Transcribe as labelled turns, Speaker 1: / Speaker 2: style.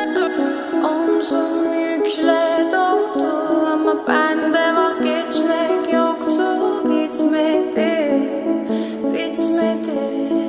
Speaker 1: Omzum yükle doldu ama bende vazgeçmek yoktu. Bitmedi, bitmedi.